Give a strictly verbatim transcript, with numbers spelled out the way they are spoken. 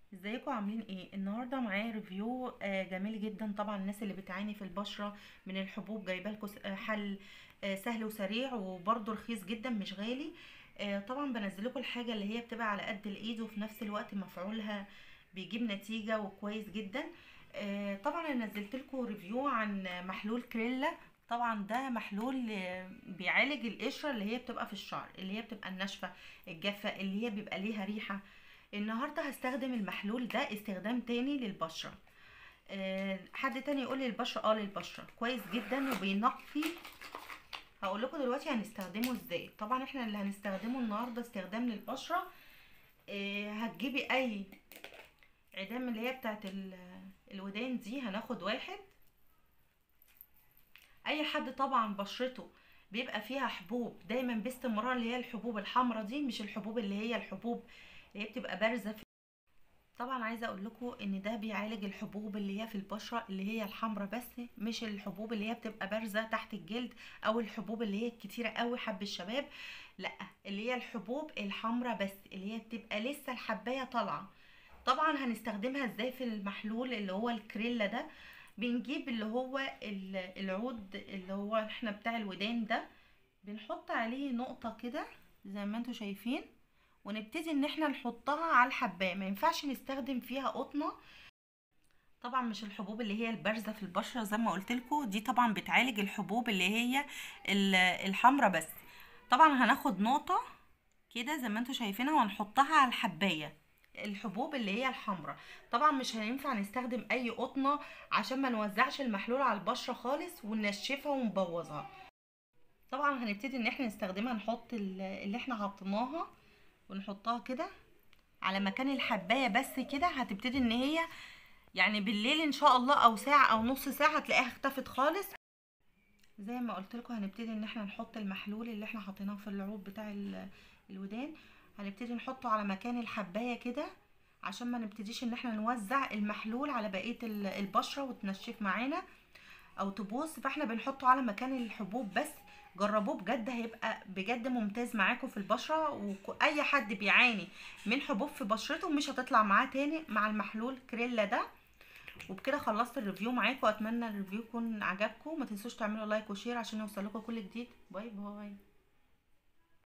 ازيكم عاملين ايه؟ النهارده معايا ريفيو آه، جميل جدا. طبعا الناس اللي بتعاني في البشره من الحبوب جايبه لكم حل آه، سهل وسريع وبرده رخيص جدا مش غالي. آه، طبعا بنزل لكم الحاجه اللي هي بتبقى على قد الايد وفي نفس الوقت مفعولها بيجيب نتيجه وكويس جدا. آه، طبعا انا نزلت لكم ريفيو عن محلول كريلا. طبعا ده محلول آه، بيعالج القشره اللي هي بتبقى في الشعر، اللي هي بتبقى الناشفه الجافه اللي هي بيبقى ليها ريحه. النهارده هستخدم المحلول ده استخدام تاني للبشره. أه حد تاني يقول لي البشره اه للبشره كويس جدا وبينقي. هقول لكم دلوقتي هنستخدمه ازاي. طبعا احنا اللي هنستخدمه النهارده استخدام للبشره. أه هتجيبي اي عدام اللي هي بتاعت الودان دي، هناخد واحد. اي حد طبعا بشرته بيبقى فيها حبوب دايما باستمرار، اللي هي الحبوب الحمراء دي، مش الحبوب اللي هي الحبوب اللي هي بتبقى بارزه. طبعا عايزه اقول لكم ان ده بيعالج الحبوب اللي هي في البشره اللي هي الحمراء بس، مش الحبوب اللي هي بتبقى بارزه تحت الجلد او الحبوب اللي هي الكتيره قوي حب الشباب. لا، اللي هي الحبوب الحمراء بس اللي هي بتبقى لسه الحبايه طالعه. طبعا هنستخدمها ازاي في المحلول اللي هو الكريلا ده. بنجيب اللي هو العود اللي هو احنا بتاع الودان ده، بنحط عليه نقطه كده زي ما انتم شايفين، ونبتدي ان احنا نحطها على الحبايه. ما ينفعش نستخدم فيها قطنه. طبعا مش الحبوب اللي هي البارزه في البشره زي ما قلت لكم، دي طبعا بتعالج الحبوب اللي هي الحمراء بس. طبعا هناخد نقطه كده زي ما انتم شايفينها ونحطها على الحبايه الحبوب اللي هي الحمراء. طبعا مش هينفع نستخدم اي قطنه عشان ما نوزعش المحلول على البشره خالص وننشفها ونبوظها. طبعا هنبتدي ان احنا نستخدمها، نحط اللي احنا حطيناها ونحطها كده على مكان الحبايه بس كده. هتبتدي ان هي يعني بالليل ان شاء الله او ساعه او نص ساعه هتلاقيها اختفت خالص. زي ما قلت لكم هنبتدي ان احنا نحط المحلول اللي احنا حطيناه في العود بتاع الودان. هنبتدي نحطه على مكان الحبايه كده عشان ما نبتديش ان احنا نوزع المحلول على بقيه البشره وتنشف معانا او تبوظ. فاحنا بنحطه على مكان الحبوب بس. جربوه بجد، هيبقى بجد ممتاز معاكم في البشره. واي حد بيعاني من حبوب في بشرته مش هتطلع معاه تاني مع المحلول كريلا ده. وبكده خلصت الريفيو معاكم، واتمنى الريفيو يكون عجبكم. ما تنسوش تعملوا لايك وشير عشان يوصلكم كل جديد. باي باي.